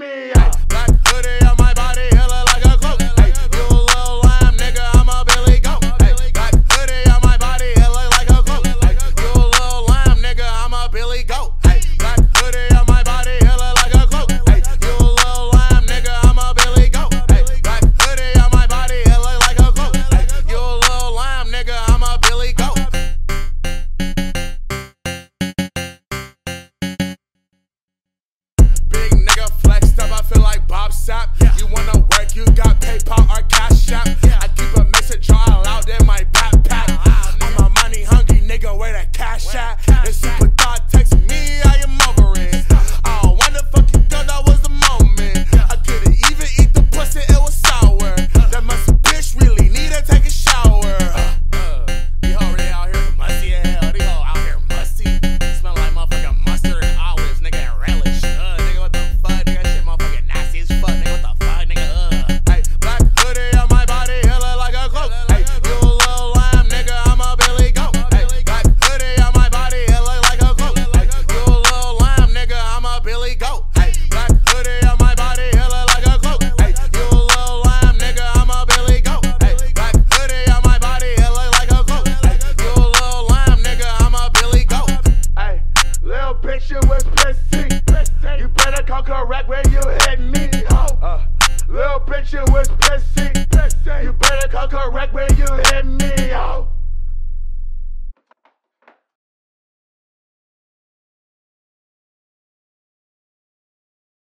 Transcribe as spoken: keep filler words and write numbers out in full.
me. Ay, black hoodie on my body, it look like a cloak. Ay, you a little lamb, nigga, I'm a Billy Goat. Ay, black hoodie on my body, it look like a cloak. Ay, you a little lamb, nigga, I'm a Billy Goat. Ay, black hoodie on my body, it look like a cloak. Ay, you a little lamb, nigga, I'm a Billy Goat. Ay, black hoodie on my body, it look like a cloak. Ay, you a little lamb, nigga, I'm a Billy Goat. Big nigga flexed up, I feel like Bob Sapp. Yeah. You wanna work, you got PayPal or Cash App. Yeah. I keep a message all out in my backpack. Wow, I'm a money hungry nigga, where the cash at? If super thought text me, I am over it. Oh, when the fuck you done, that was the moment. Yeah. I couldn't even eat the pussy, it was sour. Uh. That musty bitch really need to take a shower. Uh, uh, these hoes really out here musty as hell. These hoes out here musty. Smell like motherfucking mustard and olives, nigga, and relish. Uh, nigga, what the fuck? Nigga, shit motherfucking nasty as fuck. Nigga, what the fuck, nigga? Uh. Hey, black hoodie on my body, it look like a cloak. Hey, you a little lamb, nigga, I'm a Billy Goat. Hey, black hoodie on my body, it look like a cloak. Hey, you a little lamb, nigga, I'm a Billy Goat. Hey, black hoodie on my body, it look like a cloak. Hey, you a little lamb, nigga, I'm a Billy Goat. Hey, black hoodie on my body, it look like a cloak. Hey, you a little lamb, nigga, I'm a Billy Goat. Hey, little bitch, you was pissy. You better come correct with